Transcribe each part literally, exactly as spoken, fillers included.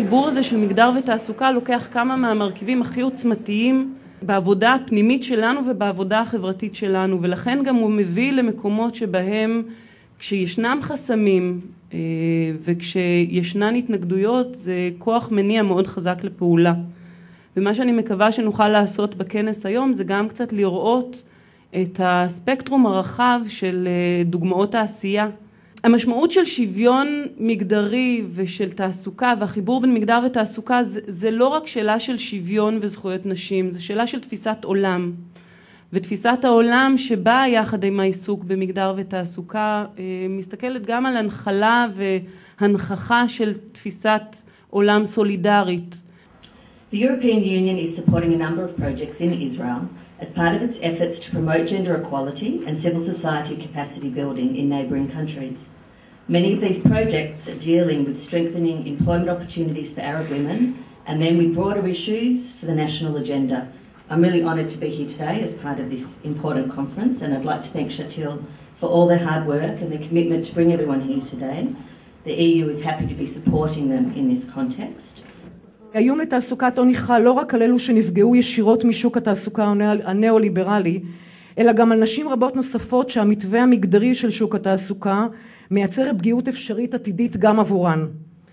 החיבור הזה של מגדר ותעסוקה לוקח כמה מהמרכיבים הכי עוצמתיים בעבודה הפנימית שלנו ובעבודה החברתית שלנו, ולכן גם הוא מביא למקומות שבהם כשישנם חסמים וכשישנן התנגדויות זה כוח מניע מאוד חזק לפעולה. ומה שאני מקווה שנוכל לעשות בכנס היום זה גם קצת לראות את הספקטרום הרחב של דוגמאות העשייה. המשמעות של שוויון מגדרי ושל תעסוקה והחיבור בין מגדר ותעסוקה זה, זה לא רק שאלה של שוויון וזכויות נשים, זה שאלה של תפיסת עולם. ותפיסת העולם שבאה יחד עם העיסוק במגדר ותעסוקה מסתכלת גם על הנחלה והנכחה של תפיסת עולם סולידרית. The European Union is supporting a number of projects in Israel as part of its efforts to promote gender equality and civil society capacity building in neighbouring countries. Many of these projects are dealing with strengthening employment opportunities for Arab women and then with broader issues for the national agenda. I'm really honoured to be here today as part of this important conference, and I'd like to thank Shatil for all their hard work and their commitment to bring everyone here today. The E U is happy to be supporting them in this context. האיום לתעסוקת עוני חל לא רק על אלו שנפגעו ישירות משוק התעסוקה הנאו-ליברלי, אלא גם על נשים רבות נוספות שהמתווה המגדרי של שוק התעסוקה מייצר פגיעות אפשרית עתידית גם עבורן.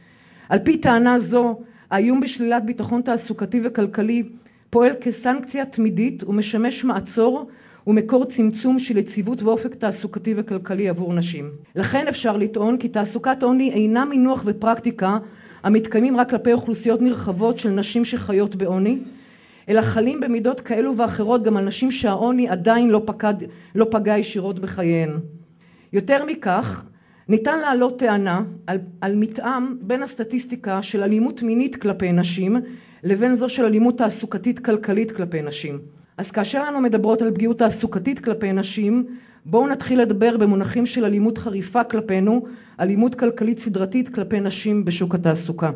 על פי טענה זו, האיום בשלילת ביטחון תעסוקתי וכלכלי פועל כסנקציה תמידית ומשמש מעצור ומקור צמצום של יציבות ואופק תעסוקתי וכלכלי עבור נשים. לכן אפשר לטעון כי תעסוקת עוני אינה מינוח ופרקטיקה המתקיימים רק כלפי אוכלוסיות נרחבות של נשים שחיות בעוני, אלא חלים במידות כאלו ואחרות גם על נשים שהעוני עדיין לא פגע, לא פגע ישירות בחייהן. יותר מכך, ניתן להעלות טענה על, על מתאם בין הסטטיסטיקה של אלימות מינית כלפי נשים לבין זו של אלימות תעסוקתית כלכלית כלפי נשים. אז כאשר אנו מדברות על פגיעות תעסוקתית כלפי נשים, בואו נתחיל לדבר במונחים של אלימות חריפה כלפינו, אלימות כלכלית סדרתית כלפי נשים בשוק התעסוקה.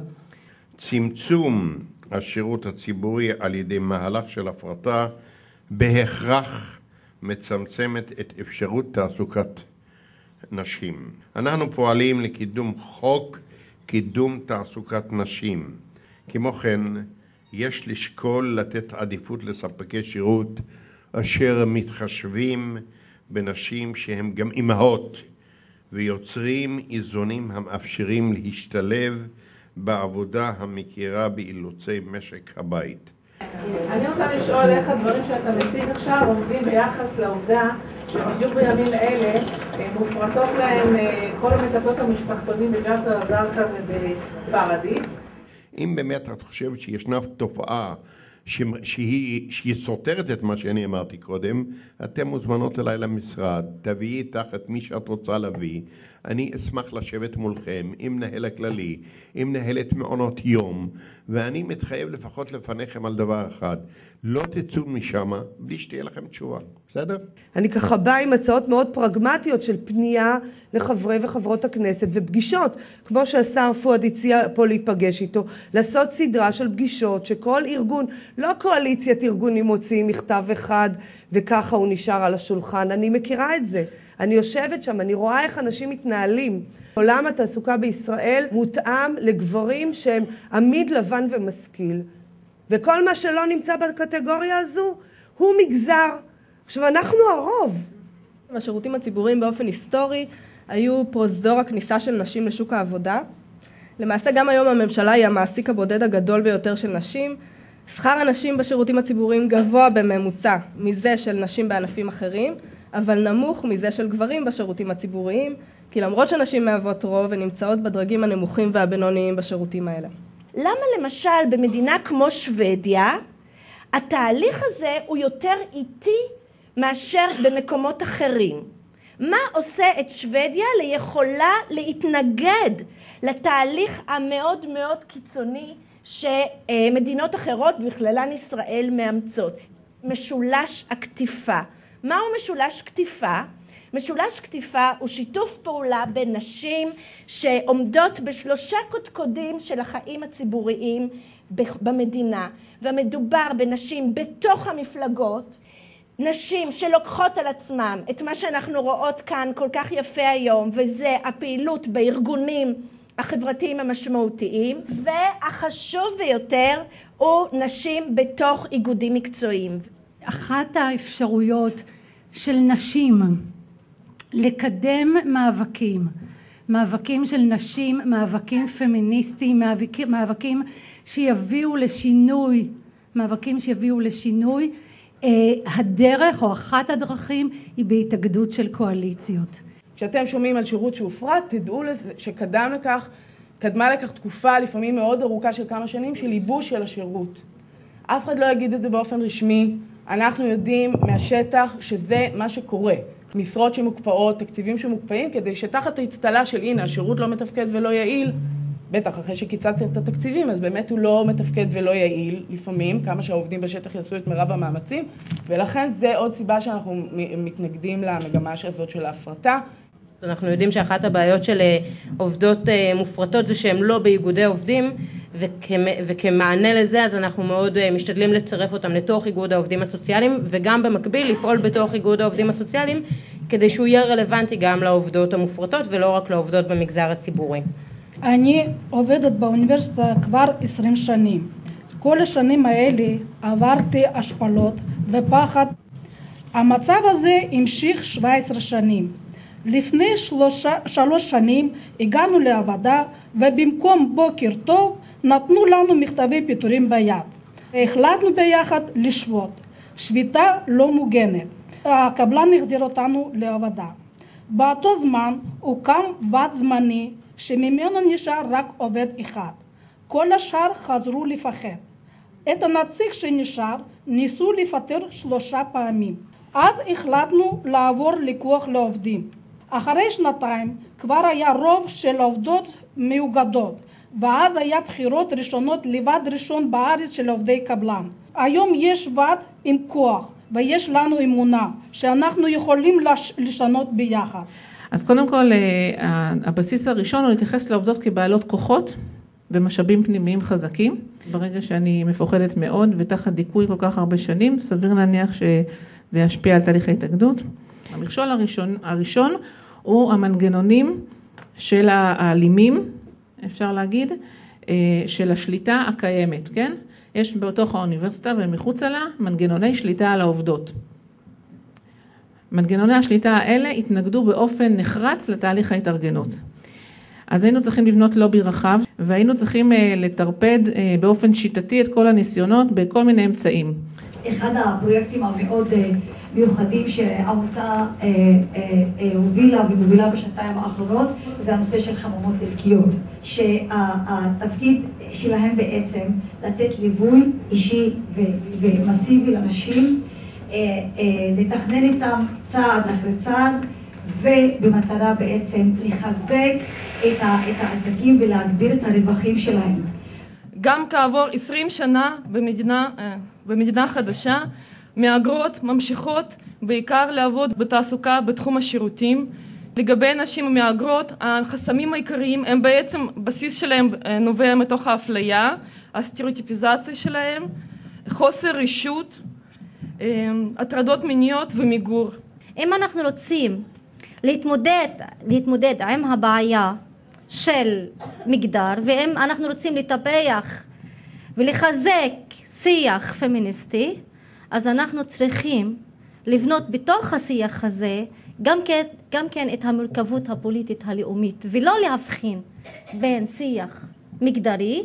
צמצום השירות הציבורי על ידי מהלך של הפרטה בהכרח מצמצמת את אפשרות תעסוקת נשים. אנחנו פועלים לקידום חוק קידום תעסוקת נשים. כמו כן, יש לשקול לתת עדיפות לספקי שירות אשר מתחשבים בנשים שהן גם אימהות ויוצרים איזונים המאפשרים להשתלב בעבודה המכירה באילוצי משק הבית. אני רוצה לשאול איך הדברים שאתה מציג עכשיו עומדים ביחס לעובדה שבדיוק בימים אלה מופרטות להם כל המטפלות המשפחתונים בג'סר א-זרקא ובפרדיס. אם באמת את חושבת שישנה תופעה שהיא, שהיא סותרת את מה שאני אמרתי קודם, אתם מוזמנות אליי למשרד, תביאי איתך את מי שאת רוצה להביא, אני אשמח לשבת מולכם, עם מנהל הכללי, עם מנהלת מעונות יום, ואני מתחייב לפחות לפניכם על דבר אחד, לא תצאו משם בלי שתהיה לכם תשובה, בסדר? אני ככה באה עם הצעות מאוד פרגמטיות של פנייה לחברי וחברות הכנסת ופגישות, כמו שהשר פואד הציע פה להיפגש איתו, לעשות סדרה של פגישות שכל ארגון, לא קואליציית ארגונים מוציאים מכתב אחד וככה הוא נשאר על השולחן, אני מכירה את זה. אני יושבת שם, אני רואה איך אנשים מתנהלים. עולם התעסוקה בישראל מותאם לגברים שהם עמיד לבן ומשכיל. וכל מה שלא נמצא בקטגוריה הזו הוא מגזר. עכשיו אנחנו הרוב. השירותים הציבוריים באופן היסטורי היו פרוזדור הכניסה של נשים לשוק העבודה. למעשה גם היום הממשלה היא המעסיק הבודד הגדול ביותר של נשים. שכר הנשים בשירותים הציבוריים גבוה בממוצע מזה של נשים בענפים אחרים, אבל נמוך מזה של גברים בשירותים הציבוריים, כי למרות שנשים מהוות רוב ונמצאות בדרגים הנמוכים והבינוניים בשירותים האלה. למה למשל במדינה כמו שוודיה, התהליך הזה הוא יותר איטי מאשר במקומות אחרים? מה עושה את שוודיה ליכולה להתנגד לתהליך המאוד מאוד קיצוני שמדינות אחרות בכללן ישראל מאמצות? משולש הכתיפה. מהו משולש כתיפה? משולש כתיפה הוא שיתוף פעולה בין נשים שעומדות בשלושה קודקודים של החיים הציבוריים במדינה, ומדובר בנשים בתוך המפלגות, נשים שלוקחות על עצמם את מה שאנחנו רואות כאן כל כך יפה היום, וזה הפעילות בארגונים החברתיים המשמעותיים, והחשוב ביותר הוא נשים בתוך איגודים מקצועיים. אחת האפשרויות של נשים לקדם מאבקים, מאבקים של נשים, מאבקים פמיניסטיים, מאבקים, מאבקים שיביאו לשינוי, מאבקים שיביאו לשינוי, אה, הדרך או אחת הדרכים היא בהתאגדות של קואליציות. כשאתם שומעים על שירות שהופרט, תדעו שקדם לכך, קדמה לכך תקופה לפעמים מאוד ארוכה של כמה שנים של ייבוש של השירות. אף אחד לא יגיד את זה באופן רשמי, אנחנו יודעים מהשטח שזה מה שקורה. משרות שמוקפאות, תקציבים שמוקפאים, כדי שתחת ההצטלה של הנה, השירות לא מתפקד ולא יעיל, בטח אחרי שקיצצתם את התקציבים, אז באמת הוא לא מתפקד ולא יעיל לפעמים, כמה שהעובדים בשטח יעשו את מרב המאמצים, ולכן זה עוד סיבה שאנחנו מתנגדים למגמה הזאת של ההפרטה. אנחנו יודעים שאחת הבעיות של עובדות מופרטות זה שהן לא באיגודי עובדים, וכמענה לזה אז אנחנו מאוד משתדלים לצרף אותם לתוך איגוד העובדים הסוציאליים, וגם במקביל לפעול בתוך איגוד העובדים הסוציאליים, כדי שהוא יהיה רלוונטי גם לעובדות המופרטות ולא רק לעובדות במגזר הציבורי. אני עובדת באוניברסיטה כבר עשרים שנים. כל השנים האלה עברתי השפלות ופחד. המצב הזה המשיך שבע עשרה שנים. לפני שלושה, שלוש שנים הגענו לעבודה, ובמקום בוקר טוב נתנו לנו מכתבי פיטורים ביד. החלטנו ביחד לשבות. שביתה לא מוגנת. הקבלן החזיר אותנו לעבודה. באותו זמן הוקם ועד זמני שממנו נשאר רק עובד אחד. כל השאר חזרו לפחד. את הנציג שנשאר ניסו לפטר שלושה פעמים. אז החלטנו לעבור לכוח לעובדים. אחרי שנתיים כבר היה רוב של עובדות מאוגדות, ואז היה בחירות ראשונות לוועד ראשון בארץ של עובדי קבלן. היום יש ועד עם כוח, ויש לנו אמונה שאנחנו יכולים לשנות ביחד. אז קודם כל, הבסיס הראשון הוא להתייחס לעובדות כבעלות כוחות ומשאבים פנימיים חזקים. ברגע שאני מפוחדת מאוד ותחת דיכוי כל כך הרבה שנים, סביר להניח שזה ישפיע על תהליך ההתאגדות. המכשול הראשון, הראשון הוא המנגנונים של האלימים, אפשר להגיד, של השליטה הקיימת, כן? יש בתוך האוניברסיטה ומחוץ לה מנגנוני שליטה על העובדות. מנגנוני השליטה האלה התנגדו באופן נחרץ לתהליך ההתארגנות. אז היינו צריכים לבנות לובי רחב, והיינו צריכים לטרפד באופן שיטתי את כל הניסיונות בכל מיני אמצעים. אחד הפרויקטים המאוד מיוחדים שהעמותה הובילה ומובילה בשנתיים האחרונות, זה הנושא של חממות עסקיות, שהתפקיד שלהם בעצם לתת ליווי אישי ומסיבי לאנשים, לתכנן איתם צעד אחרי צעד, ובמטרה בעצם לחזק את העסקים ולהגביר את הרווחים שלהם. גם כעבור עשרים שנה במדינה, במדינה חדשה, מהגרות ממשיכות בעיקר לעבוד בתעסוקה בתחום השירותים. לגבי נשים מהגרות, החסמים העיקריים הם בעצם, בסיס שלהם נובע מתוך האפליה, הסטריאוטיפיזציה שלהם, חוסר רשות, הטרדות מיניות ומיגור. אם אנחנו רוצים להתמודד, להתמודד עם הבעיה של מגדר, ואם אנחנו רוצים לטפח ולחזק שיח פמיניסטי, אז אנחנו צריכים לבנות בתוך השיח הזה גם כן, גם כן את המורכבות הפוליטית הלאומית, ולא להבחין בין שיח מגדרי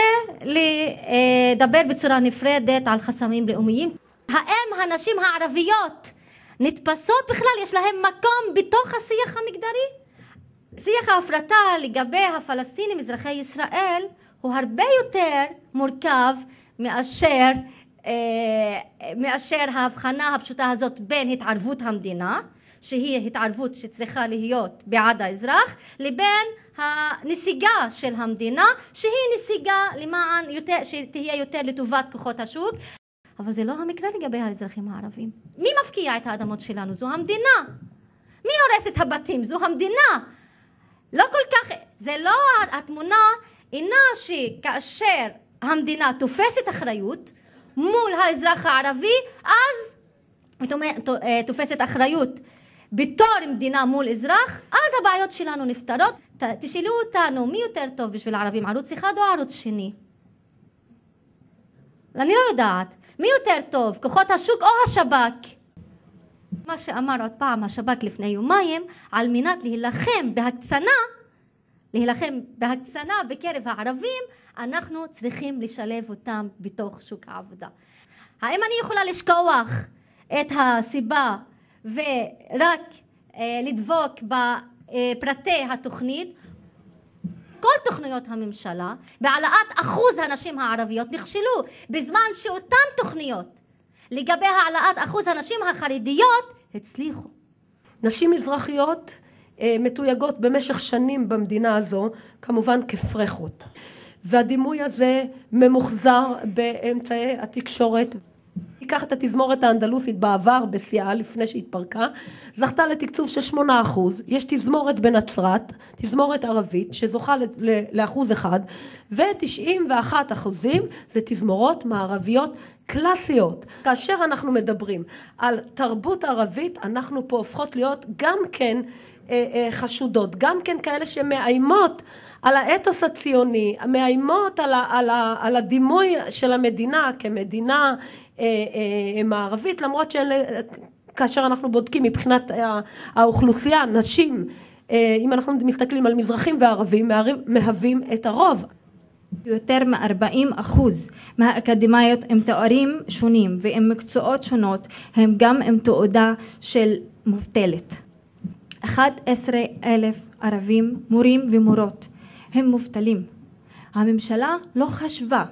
ולדבר בצורה נפרדת על חסמים לאומיים. האם הנשים הערביות נתפסות בכלל, יש להן מקום בתוך השיח המגדרי? שיח ההפרטה לגבי הפלסטינים אזרחי ישראל הוא הרבה יותר מורכב מאשר, אה, מאשר ההבחנה הפשוטה הזאת בין התערבות המדינה, שהיא התערבות שצריכה להיות בעד האזרח, לבין הנסיגה של המדינה, שהיא נסיגה למען יותר, שתהיה יותר לטובת כוחות השוק. אבל זה לא המקרה לגבי האזרחים הערבים. מי מפקיע את האדמות שלנו? זו המדינה. מי הורס את הבתים? זו המדינה. לא כל כך, זה לא, התמונה אינה שכאשר המדינה תופסת אחריות מול האזרח הערבי, אז תופסת אחריות בתור מדינה מול אזרח, אז הבעיות שלנו נפתרות. תשאלו אותנו, מי יותר טוב בשביל הערבים, ערוץ אחד או ערוץ שני? אני לא יודעת. מי יותר טוב, כוחות השוק או השב"כ? מה שאמר עוד פעם השב"כ לפני יומיים, על מנת להילחם בהקצנה, להילחם בהקצנה בקרב הערבים, אנחנו צריכים לשלב אותם בתוך שוק העבודה. האם אני יכולה לשכוח את הסיבה ורק אה, לדבוק בפרטי התוכנית? כל תוכניות הממשלה בהעלאת אחוז הנשים הערביות נכשלו, בזמן שאותן תוכניות לגבי העלאת אחוז הנשים החרדיות הצליחו. נשים מזרחיות אה, מתויגות במשך שנים במדינה הזו כמובן כפרחות, והדימוי הזה ממוחזר באמצעי התקשורת. ייקח את התזמורת האנדלוסית בעבר בשיאה לפני שהתפרקה, זכתה לתקצוב של שמונה אחוז. יש תזמורת בנצרת, תזמורת ערבית שזוכה לאחוז אחד, ו-תשעים ואחד אחוזים זה תזמורות מערביות קלאסיות. כאשר אנחנו מדברים על תרבות ערבית, אנחנו פה הופכות להיות גם כן אה, אה, חשודות, גם כן כאלה שמאיימות על האתוס הציוני, מאיימות על, ה, על, ה, על הדימוי של המדינה כמדינה אה, אה, מערבית, למרות שכאשר אנחנו בודקים מבחינת האוכלוסייה, נשים, אה, אם אנחנו מסתכלים על מזרחים וערבים, מהווים את הרוב. יותר מ-ארבעים אחוז מהאקדמיות עם תארים שונים ועם מקצועות שונות, הם גם עם תעודה של מובטלת. אחד עשר אלף ערבים, מורים ומורות, הם מובטלים. הממשלה לא חשבה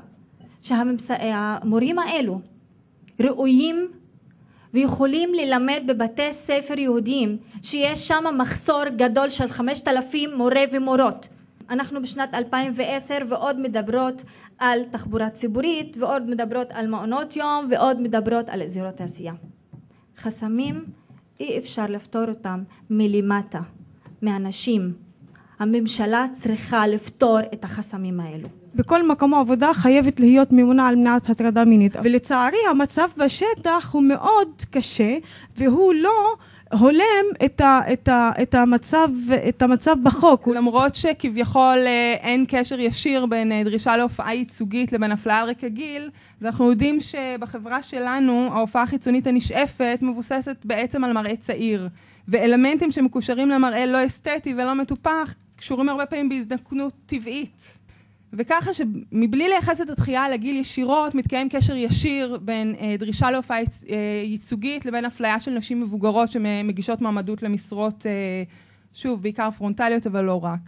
שהמורים האלו ראויים ויכולים ללמד בבתי ספר יהודיים שיש שם מחסור גדול של חמשת אלפים מורה ומורות. אנחנו בשנת אלפיים ועשר ועוד מדברות על תחבורה ציבורית ועוד מדברות על מעונות יום ועוד מדברות על אזורי תעשייה. חסמים אי אפשר לפתור אותם מלמטה, מהנשים. הממשלה צריכה לפתור את החסמים האלו. בכל מקום העבודה חייבת להיות ממונה על מניעת הטרדה מינית, ולצערי המצב בשטח הוא מאוד קשה והוא לא הולם את ה, את ה, את המצב, את המצב בחוק. למרות שכביכול אין קשר ישיר בין דרישה להופעה ייצוגית לבין אפליה על רקע גיל, אנחנו יודעים שבחברה שלנו ההופעה החיצונית הנשאפת מבוססת בעצם על מראה צעיר, ואלמנטים שמקושרים למראה לא אסתטי ולא מטופח קשורים הרבה פעמים בהזדקנות טבעית. וככה שמבלי לייחס את התחייה לגיל ישירות, מתקיים קשר ישיר בין אה, דרישה להופעה אה, ייצוגית לבין אפליה של נשים מבוגרות שמגישות מעמדות למשרות, אה, שוב, בעיקר פרונטליות, אבל לא רק.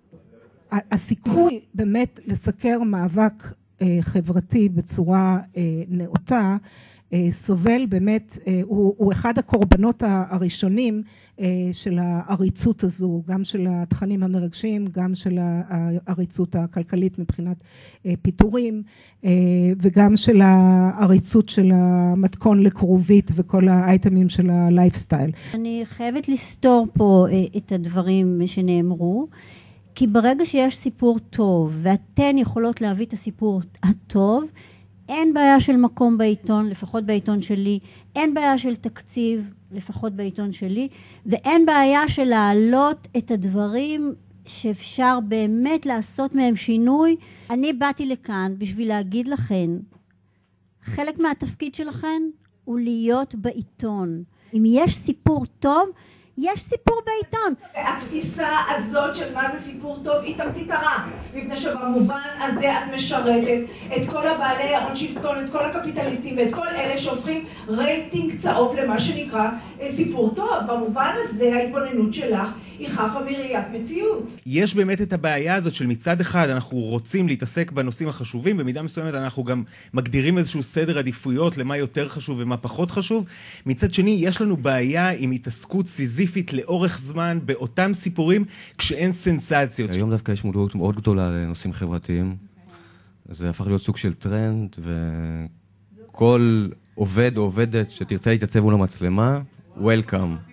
הסיכוי באמת לסקר מאבק אה, חברתי בצורה אה, נאותה, סובל באמת, הוא, הוא אחד הקורבנות הראשונים של העריצות הזו, גם של התכנים המרגשים, גם של העריצות הכלכלית מבחינת פיתורים, וגם של העריצות של המתכון לקרובית וכל האייטמים של הלייפסטייל. אני חייבת לסתור פה את הדברים שנאמרו, כי ברגע שיש סיפור טוב ואתן יכולות להביא את הסיפור הטוב, אין בעיה של מקום בעיתון, לפחות בעיתון שלי, אין בעיה של תקציב, לפחות בעיתון שלי, ואין בעיה של להעלות את הדברים שאפשר באמת לעשות מהם שינוי. אני באתי לכאן בשביל להגיד לכן, חלק מהתפקיד שלכן הוא להיות בעיתון. אם יש סיפור טוב, יש סיפור בעיתון. התפיסה הזאת של מה זה סיפור טוב היא תמצית הרע, מפני שבמובן הזה את משרתת את כל הבעלי ההון שלטון, את כל הקפיטליסטים ואת כל אלה שהופכים רייטינג צהוב למה שנקרא סיפור טוב. במובן הזה ההתבוננות שלך היא חפה מראיית מציאות. יש באמת את הבעיה הזאת של מצד אחד אנחנו רוצים להתעסק בנושאים החשובים, במידה מסוימת אנחנו גם מגדירים איזשהו סדר עדיפויות למה יותר חשוב ומה פחות חשוב. מצד שני יש לנו בעיה עם התעסקות סיזיפית לאורך זמן באותם סיפורים כשאין סנסציות. היום דווקא יש מודעות מאוד גדולה לנושאים חברתיים. זה הפך להיות סוג של טרנד, וכל עובד או עובדת שתרצה להתייצב מול המצלמה, Welcome.